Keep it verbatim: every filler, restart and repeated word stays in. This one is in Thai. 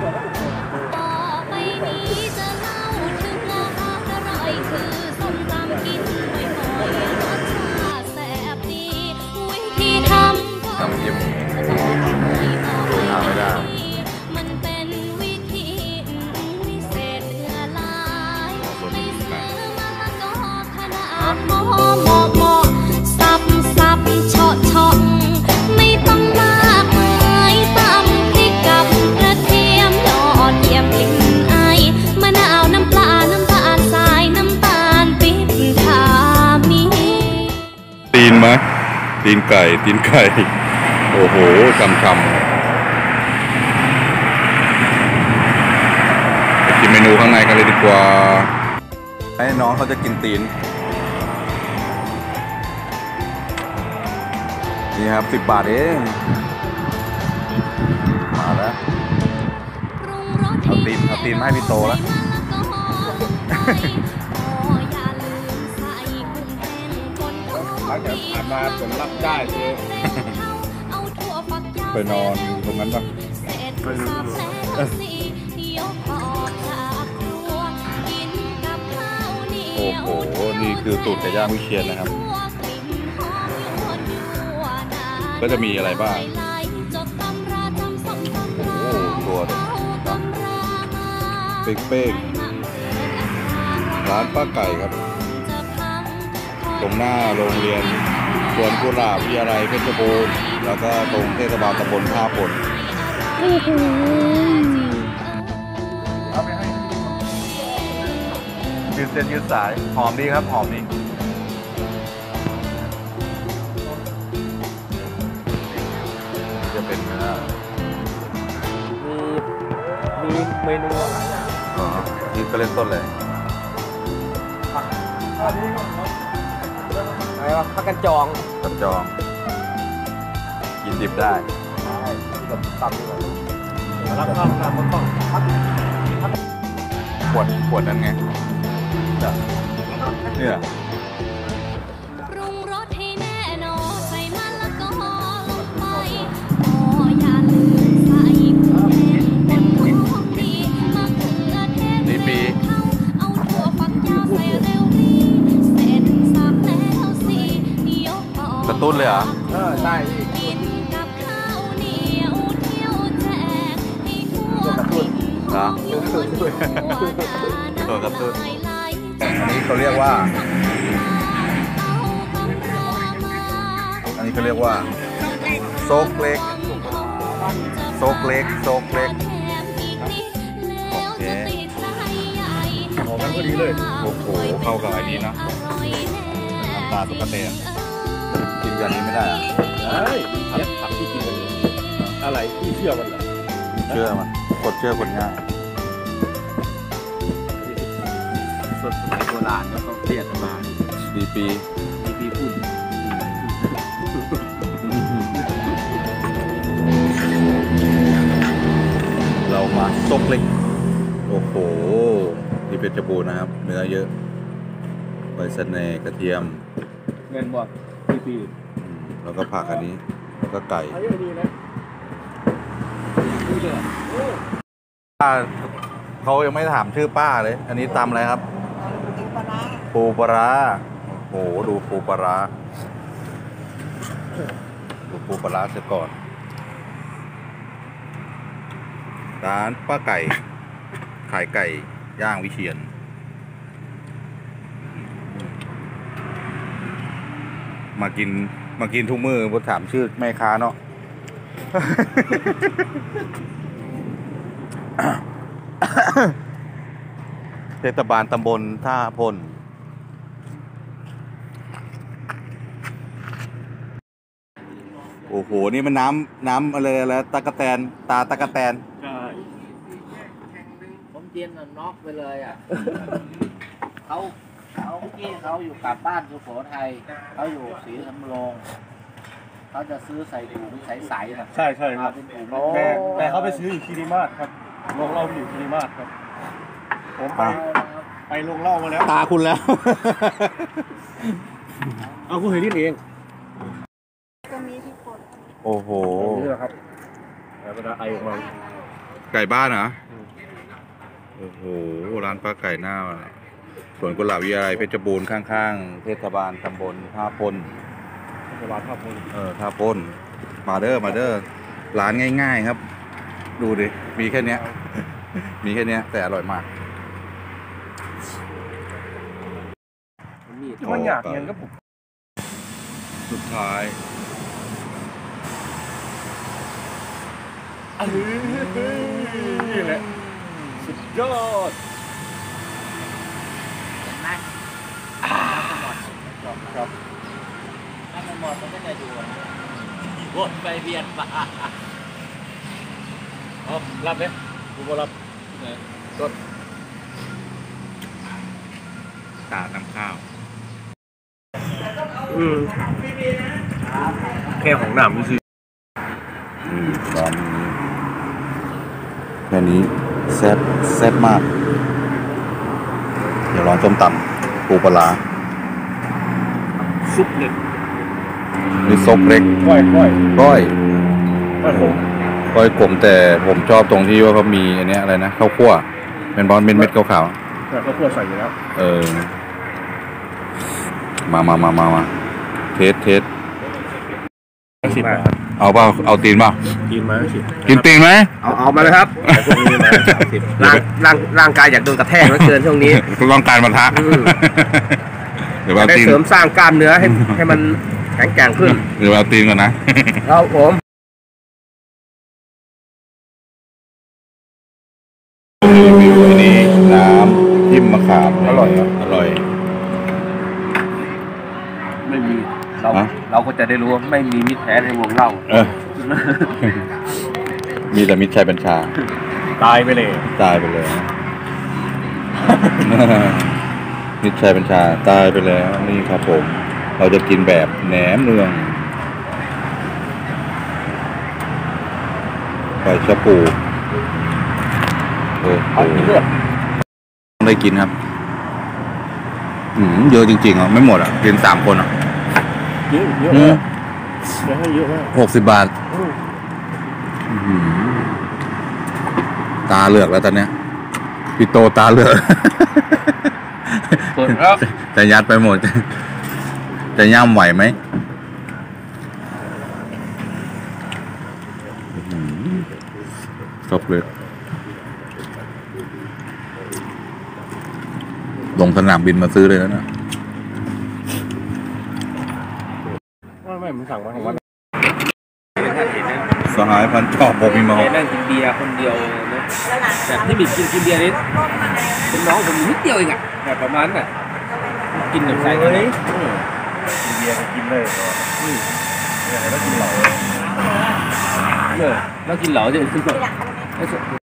ต่อไปนี้จะเล่าถึงอาหารอร่อยคือส้มตำกินบ่อยๆรสชาติแซ่บดีวิธีทำก็จะบอกให้บอกไม่ได้มันเป็นวิธีวิเศษเหลือหลายไม่ซื้อมะละกอขนาดหม้อหม้อหม้อสับสับเฉาะเฉาะไม่ต้องมากมายตำพริกกับกระเทียมยอดเยี่ยมกลิ่นไอมะนาวน้ำปลาน้ำตาลทรายน้ำตาลปี๊บขามีตีนไหมตีนไก่ตีนไก่โอ้โหชำชำไปกินเมนูข้างในกันเลยดีกว่าให้น้องเขาจะกินตีนนี่ครับสิบบาทเองมาแล้วเอาตีนเอาตีนมาให้พี่โตแล้วหลังจากผ่านมาผมรับได้เลยไปนอนตรงนั้นปะโอ้โหนี่คือสูตรไก่ย่างวิเชียรนะครับก็จะมีอะไรบ้างโอ้ตัวนะเป้งๆร้านป้าไก่ครับตรงหน้าโรงเรียนสวนกุหลาบวิทยาลัยเพชรบูรณ์แล้วก็ตรงเทศบาลตำบลท่าพลยืดเส้นยืดสายหอมดีครับหอมดีจะเป็นเนื้อมีมีเมนูอ๋อนี่ก็เล่นต้นเลยอะไรวะผักกันจองกันจองกินดิบได้ใช่แบบตับเลยรับข้าวน้ำมันต้องขวดขวดนั้นไงเนี่ยปรุงรสให้แน่นอนใส่มะละกอลงไปอ๋ออย่าลืมใส่กุ้งแห้งบนหอมดีมะเขือเทศนี่ปีเอาถั่วฝักยาวใส่เร็วรีเสร็จสับแล้วสิยกออกกระตุ้นเลยเหรอเออใช่กินกับข้าวเหนียวเที่ยวแจกให้ทั่วเหรอตัวกระตุ้นอันนี้เขาเรียกว่าอันนี้เขาเรียกว่าโซกเล็กโซกเล็กโซกเล็กโอเคหอมกันพอดีเลยโอ้โหเข้ากับไอ้นี้นะน้ำตาตุ๊กเตนกินกันนี้ไม่ได้อะเฮ้ยผักที่กินกันอะไรที่เชื่อมันเหรอเชื่อมันกดเชื่อคนง่ายสดสมัยโบราณก็ต้องเครียดมาดีปีดีปีพูดเรามาซกเล็กโอ้โหที่เพชรบูรณ์นะครับเนื้อเยอะใบสะเนกระเทียมเงินบอดดีปีแล้วก็ผักอันนี้แล้วก็ไก่ป้าเขายังไม่ถามชื่อป้าเลยอันนี้ตำอะไรครับปูปลาโอ้โหดูปูปลาดูปูปลาเสียก่อนร้านป้าไก่ขายไก่ย่างวิเชียรมากินมากินทุกมือผมถามชื่อแม่ค้าเนาะเทศบาลตำบลท่าพลโอ้โหนี่มันน้ำน้ำอะไรแล้วตะกะแตนตาตะกะแตนใช่ผมเตียนน็อกไปเลยอ่ะเขาเขาเมื่อกี้เขาอยู่กลับบ้านสุโขทัยเขาอยู่ศรีสำโรงเขาจะซื้อใส่ถุงใสๆนะใช่ใช่ครับแต่แต่เขาไปซื้ออยู่คีรีมาศครับโรงเหล้าอยู่คีรีมาศครับผมไปไปโรงเหล้ามาแล้วตาคุณแล้วเอาคุณเห็นนิดเองโอ้โหนี่แหละครับเวลาไอออกมาไก่บ้านเหรอโอ้โหร้านป้าไก่หน้าสวนกุหลาบวิทยาลัยเพชรบูรณ์ข้างๆเทศบาลตำบลท่าพลเวลาภาพพลเออท่าพลมาเด้อมาเด้อร้านง่ายๆครับ ดูดิมีแค่เนี้ย มีแค่เนี้ยแต่อร่อยมากมันอยากเงินก็ผมสุดท้ายนี่แหละสุดยอดเห็นไหมครับ ถ้ามันหมดมันก็จะอยู่วนไปเวียนมาเอารับเนี่ยกูมารับรถตาน้ำข้าวอืมแค่ของหนามคืออืมร้านนี้แค่นี้แซ่บแซ่บมาก เดี๋ยวลองส้มตำปูปลาร้าซุปเล็กนี่ซกเล็กก้อยก้อยก้อยก้อยผมก้อยขมแต่ผมชอบตรงที่ว่าเขามีอันเนี้ยอะไรนะข้าวคั่วเป็นบอลเม็ดเม็ดขาวแต่ก็คั่วใส่อยู่แล้วๆเออ มามามามามาเทสเทสสิบบาทเอาเปล่าเอาตีนเปล่ากินมาสิกินตีนไหมเอาเอามาเลยครับแต่พวกนี้มาสิบร่างร่างร่างกายอยากโดนกระแทกเหลือเกินช่วงนี้ต้องการมาทะอืมเดี๋ยวจะเอาได้ตีนเสริมสร้างกล้ามเนื้อให้ให้มันแข็งแกร่งขึ้นเดี๋ยวเอาตีนก่อนนะครับผมรีวิวอันนี้น้ำจิ้มมะขามอร่อยอร่อยไม่มีเราฮะเราก็จะได้รู้ว่าไม่มีมิตรแท้ในวงเล่าเออ มีแต่มิตรชัยบัญชาตายไปเลยตายไปเลย มิตรชัยบัญชาตายไปแล้วนี่ครับผม เราจะกินแบบแหนมเนืองไก่ชะปูโอ้โหได้กินครับ อืมเยอะจริงๆอ่ะไม่หมดอ่ะกินสามคนอ่ะเยอะเยอะอืมาม กเยอะให้เยอะมากหกสิบบาทอื้อหือตาเหลือกแล้วตอนเนี้ยพี่โตตาเหลือกส่วนครับจะยัดไปหมด จะย่ำไหวไหมจบเลย ลงสนามบินมาซื้อเลยแล้วนะไม่ไม่ผมสั่งมาของวันสหายพันจอบบอกมีเมาแกนั่งกินเบียร์คนเดียวนะแบบที่มีกินกินเบียร์นี่เป็นน้องผมนิดเดียวเองอะแบบประมาณน่ะกินแบบใส่กันเลยกินเบียร์กินเลยอืมเนี่ยแล้วกินเหล้าเออแล้วกินเหล้าจะขึ้นแบบ